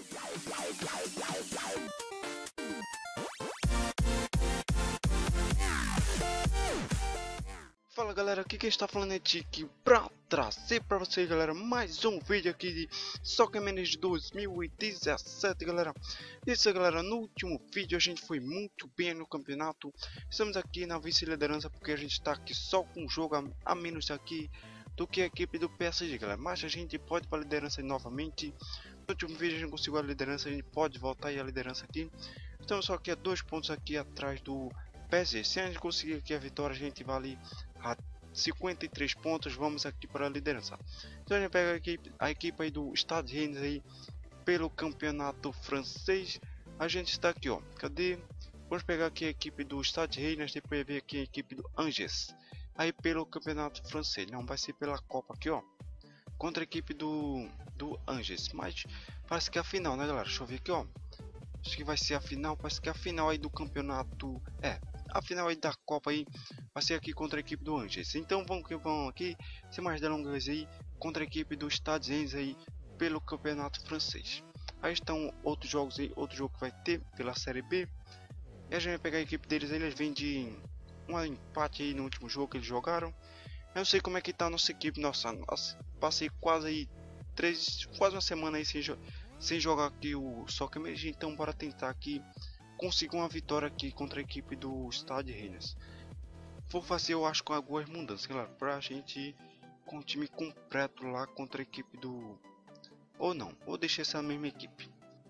Fala galera, aqui quem está falando é Tiki pra trazer pra vocês, galera, mais um vídeo aqui de Soccer Manager 2017, galera. Isso, galera, no último vídeo a gente foi muito bem no campeonato. Estamos aqui na vice-liderança porque a gente está aqui só com um jogo a menos aqui do que a equipe do PSG, galera. Mas a gente pode para a liderança novamente. No último vídeo a gente conseguiu a liderança, a gente pode voltar aí a liderança aqui. Estamos só aqui a 2 pontos aqui atrás do PSG. Se a gente conseguir aqui a vitória, a gente vale a 53 pontos, vamos aqui para a liderança. Então a gente pega a equipe aí do Stade Rennes aí pelo campeonato francês. A gente está aqui, ó. Cadê? Vamos pegar aqui a equipe do Stade Rennes, depois ver aqui a equipe do Angers. Aí pelo campeonato francês, não vai ser pela Copa aqui, ó. Contra a equipe do Angers, mas parece que é a final, né, galera? Deixa eu ver aqui, ó. Acho que vai ser a final, parece que é a final aí do campeonato, a final aí da Copa aí vai ser aqui contra a equipe do Angers. Então vamos que vamos aqui, sem mais delongas aí, contra a equipe do Stade Rennes aí pelo campeonato francês. Aí estão outros jogos aí, outro jogo que vai ter pela Série B. E a gente vai pegar a equipe deles, eles vêm de um empate aí no último jogo que eles jogaram. Eu não sei como é que tá a nossa equipe, nossa passei quase aí quase uma semana aí sem jogar aqui o Soccer Manager, então bora tentar aqui conseguir uma vitória aqui contra a equipe do Stade Rennes. Vou fazer, eu acho, com algumas mudanças, galera, pra gente ir com o time completo lá contra a equipe do... Ou não, vou deixar essa mesma equipe.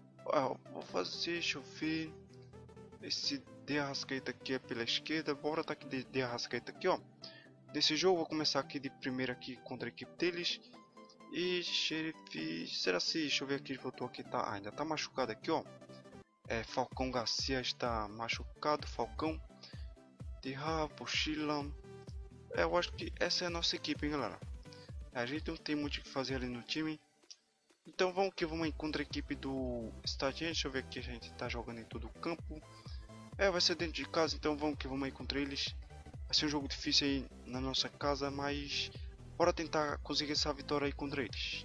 Vou fazer, deixa eu ver, esse De Arrascaeta aqui é pela esquerda, bora tá aqui de Arrascaeta aqui, ó. Desse jogo, vou começar aqui de primeira aqui contra a equipe deles. E Xerife, será se, deixa eu ver aqui, voltou aqui, tá, ainda tá machucado aqui, ó. Falcão Garcia está machucado, Falcão. Terra, Pochila. Eu acho que essa é a nossa equipe, hein, galera. A gente não tem muito o que fazer ali no time. Então vamos que vamos encontrar a equipe do Stade Rennes. Deixa eu ver aqui, a gente tá jogando em todo o campo. Vai ser dentro de casa, então vamos que vamos encontrar eles. Vai ser um jogo difícil aí na nossa casa, mas bora tentar conseguir essa vitória aí contra eles.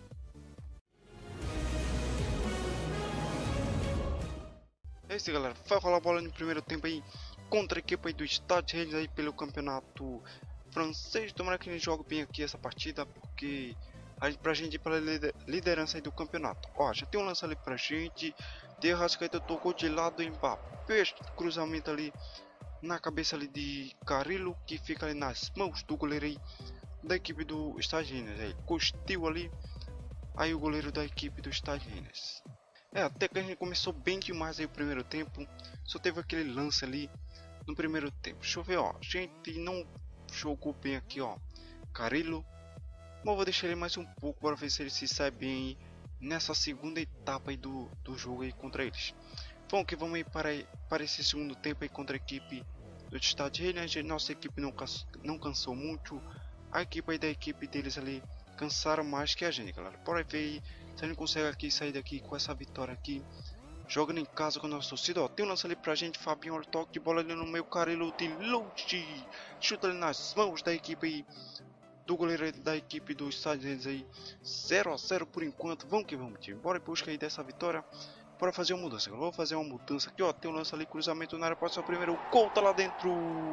É isso, galera, vai rolar a bola no primeiro tempo aí contra a equipe aí do Stade Rennes aí pelo campeonato francês. Tomara que a gente jogue bem aqui essa partida, porque pra gente ir para a liderança aí do campeonato. Ó, já tem um lance ali pra gente. De Arrascaeta tocou de lado em Mbappé, cruzamento ali na cabeça ali de Carrillo, que fica ali nas mãos do goleiro aí da equipe do Stade Rennes. Aí costiu ali, aí o goleiro da equipe do Stade Rennes. Até que a gente começou bem demais aí o primeiro tempo. Só teve aquele lance ali no primeiro tempo. Deixa eu ver, ó. A gente não jogou bem aqui, ó. Carrillo. Mas eu vou deixar ele mais um pouco para ver se ele se sai bem aí nessa segunda etapa aí do jogo aí contra eles. Vamos que vamos aí para esse segundo tempo aí contra a equipe do Stade Rennes. Nossa equipe não cansou muito. A equipe aí da equipe deles ali cansaram mais que a gente, galera. Bora ver aí se a gente consegue aqui sair daqui com essa vitória aqui, jogando em casa com a nossa torcida. Ó, tem um lance ali pra gente, Fabinho, olha o toque de bola ali no meio, Carrillo de longe, chuta ali nas mãos da equipe aí, do goleiro da equipe do Stade Rennes aí. 0 a 0 por enquanto. Vamos que vamos, time, bora buscar aí dessa vitória. Bora fazer uma mudança, eu vou fazer uma mudança aqui, ó. Tem um lance ali, cruzamento na área, pode ser o primeiro, o gol tá lá dentro.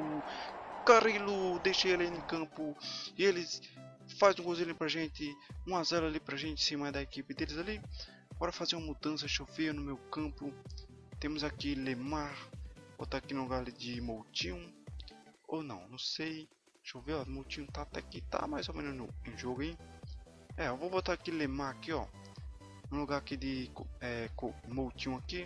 Carrillo, deixei ele em campo e eles faz um golzinho pra gente, 1 a 0 ali pra gente em cima da equipe deles ali. Bora fazer uma mudança, chover no meu campo. Temos aqui Lemar, botar aqui no lugar de Moutinho, ou não sei. Deixa eu ver, ó, Moutinho tá até aqui, tá mais ou menos no jogo, hein. Eu vou botar aqui Lemar aqui, ó, no lugar aqui de Moutinho aqui.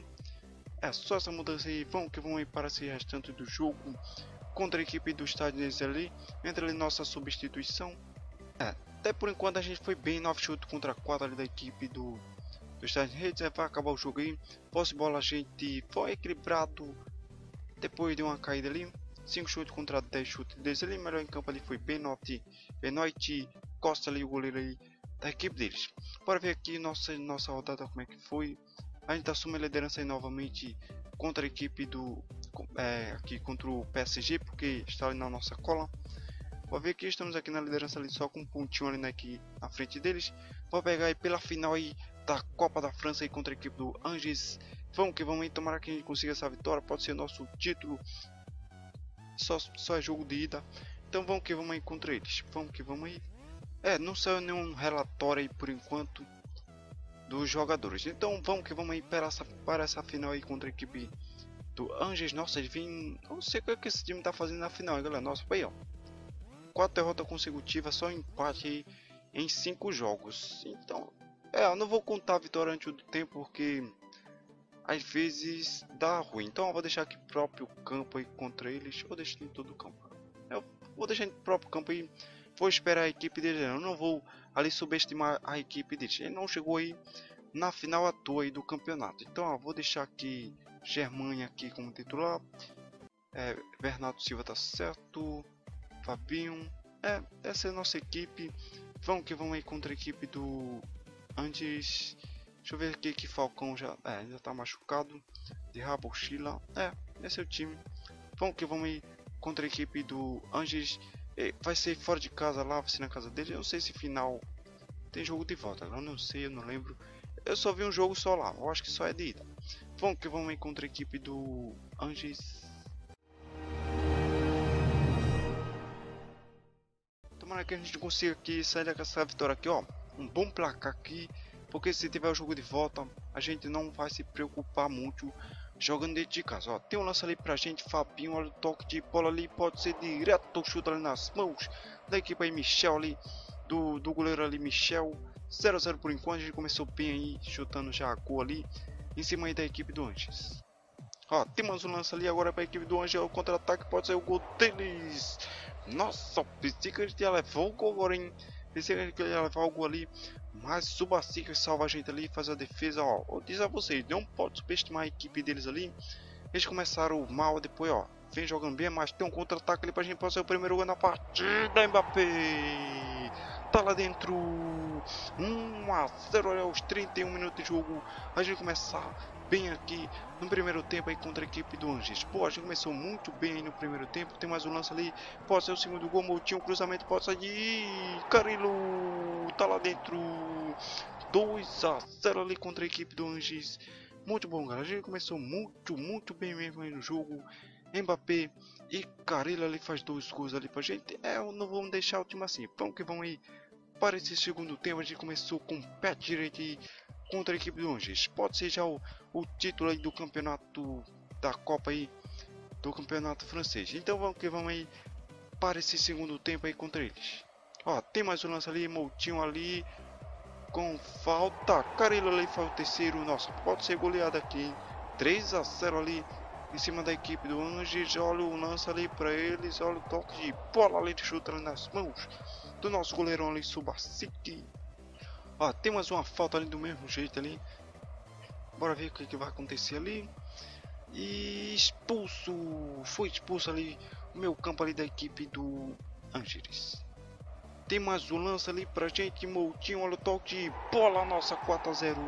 Só essa mudança aí, vamos que vamos aí para esse restante do jogo contra a equipe do Stade Rennes ali. Entra ali nossa substituição. Até por enquanto a gente foi bem, 9 chutes contra 4 ali da equipe do Stade Rennes. Vai acabar o jogo aí. Posse de bola a gente foi equilibrado. Depois de uma caída ali, 5 chutes contra 10 chutes deles ali. Melhor em campo ali foi Benoit Costa ali, o goleiro aí da equipe deles. Bora ver aqui nossa rodada como é que foi. A gente assume a liderança aí novamente contra a equipe do aqui contra o PSG, porque está ali na nossa cola. Vou ver que estamos aqui na liderança ali só com um pontinho ali aqui na frente deles. Vou pegar aí pela final aí da Copa da França aí contra a equipe do Angers. Vamos que vamos aí, tomara que a gente consiga essa vitória, pode ser nosso título. Só é jogo de ida. Então vamos que vamos aí contra eles. Vamos que vamos aí. Não saiu nenhum relatório aí por enquanto dos jogadores. Então vamos que vamos aí para essa final aí contra a equipe do Angers. Nossa, eles vêm... Não sei o que esse time tá fazendo na final, hein, galera. Nossa, foi ó. 4 derrotas consecutivas, só empate aí em 5 jogos. Então, eu não vou contar a vitória antes do tempo porque às vezes dá ruim. Então eu vou deixar aqui próprio campo aí contra eles. Ou deixar em todo o campo. Eu vou deixar em próprio campo aí. Vou esperar a equipe deles. Eu não vou ali subestimar a equipe deles. Ele não chegou aí na final à toa aí do campeonato. Então eu vou deixar aqui Germânia aqui como titular. Bernardo Silva tá certo. Fabinho. Essa é a nossa equipe. Vamos que vamos aí contra a equipe do Antes. Deixa eu ver aqui que Falcão já ainda tá machucado. De Rabochila. Esse é o time. Vamos que vamos aí contra a equipe do Angers. Vai ser fora de casa lá, vai ser na casa dele. Eu não sei se final tem jogo de volta. Eu não sei, eu não lembro. Eu só vi um jogo só lá. Eu acho que só é de ida. Vamos que vamos aí contra a equipe do Angers. Tomara que a gente consiga aqui sair dessa vitória aqui, ó. Um bom placar aqui. Porque se tiver o jogo de volta, a gente não vai se preocupar muito jogando dentro de casa. Ó, tem um lance ali pra gente, Fabinho, olha o toque de bola ali, pode ser direto, chuta ali nas mãos da equipe aí, Michel ali, do goleiro ali, Michel. 0 a 0 por enquanto, a gente começou bem aí, chutando já a gol ali, em cima aí da equipe do Angers. Ó, tem mais um lance ali agora pra equipe do Angers, o contra-ataque, pode ser o gol deles. Nossa, pensei que a gente ia levar o gol agora, hein. Pensei que ele ia levar o gol ali. Mas o Subasic salva a gente ali e faz a defesa, ó. Eu disse a vocês, não pode subestimar a equipe deles ali. Eles começaram mal, depois, ó. Vem jogando bem, mas tem um contra-ataque ali pra gente passar o primeiro gol na partida. Mbappé tá lá dentro. 1 a 0 aos 31 minutos de jogo. A gente começa bem aqui no primeiro tempo aí contra a equipe do Angers. Pô, a gente começou muito bem aí no primeiro tempo. Tem mais um lance ali. Pode ser o segundo gol. Moutinho, cruzamento, pode sair de Carilo. Tá lá dentro. 2 a 0 ali contra a equipe do Angers. Muito bom, galera. A gente começou muito bem mesmo aí no jogo. Mbappé e Carilo ali faz 2 gols ali pra gente. Eu não vamos deixar o time assim. Vamos que vamos aí para esse segundo tempo. A gente começou com o pé direito aí contra a equipe do Angers. Pode ser já o título aí do campeonato da Copa aí, do campeonato francês. Então vamos que vamos aí para esse segundo tempo aí contra eles. Ó, tem mais um lance ali, Moutinho ali com falta. Carilo ali faz o terceiro. Nossa, pode ser goleada aqui. 3 a 0 ali em cima da equipe do Angers. Olha o lance ali para eles. Olha o toque de bola ali de chute nas mãos do nosso goleirão ali, Subasic. Ó, tem mais uma falta ali do mesmo jeito ali. Bora ver o que vai acontecer ali. E expulso. Foi expulso ali o meu campo ali da equipe do Angers. Tem mais um lance ali pra gente. Moutinho, olha o toque de bola. Nossa, 4 a 0.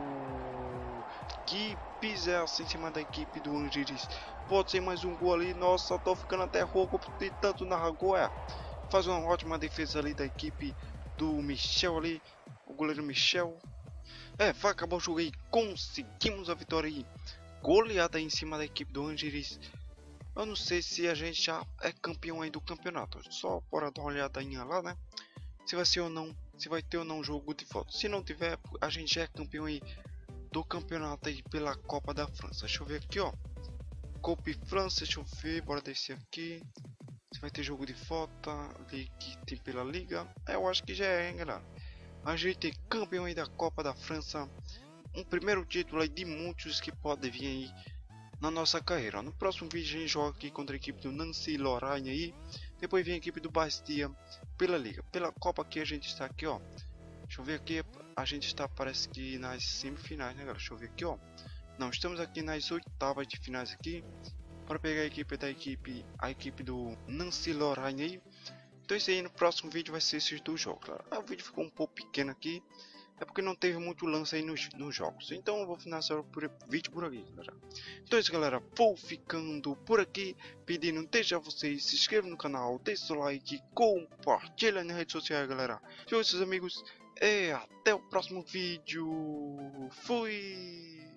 Que pisaça em cima da equipe do Angers. Pode ser mais um gol ali. Nossa, tô ficando até rouco de tanto narrar gol. Faz uma ótima defesa ali da equipe do Michel ali. O goleiro Michel. Vai acabar o jogo aí. Conseguimos a vitória aí. Goleada aí em cima da equipe do Angers. Eu não sei se a gente já é campeão aí do campeonato. Só para dar uma olhadinha lá, né? Se vai ser ou não. Se vai ter ou não jogo de volta. Se não tiver, a gente já é campeão aí do campeonato aí pela Copa da França. Deixa eu ver aqui, ó. Copa França, deixa eu ver. Bora descer aqui. Se vai ter jogo de volta. Que tem pela Liga. Eu acho que já é, hein, galera. A gente é campeão aí da Copa da França. Um primeiro título aí de muitos que pode vir aí na nossa carreira. No próximo vídeo a gente joga aqui contra a equipe do Nancy Lorraine aí. Depois vem a equipe do Bastia pela Liga. Pela Copa aqui a gente está aqui, ó. Deixa eu ver aqui. A gente está, parece que nas semifinais, né, galera? Deixa eu ver aqui, ó. Não, estamos aqui nas oitavas de finais aqui. Para pegar a equipe do Nancy Lorraine aí. Então isso aí, no próximo vídeo vai ser esses 2 jogos, claro. O vídeo ficou um pouco pequeno aqui. É porque não teve muito lance aí nos jogos. Então eu vou finalizar o vídeo por aqui, galera. Então é isso, galera. Vou ficando por aqui. Pedindo, deixa vocês se inscrevam no canal. Deixa o like. Compartilha nas redes sociais, galera. Tchau, seus amigos. E até o próximo vídeo. Fui!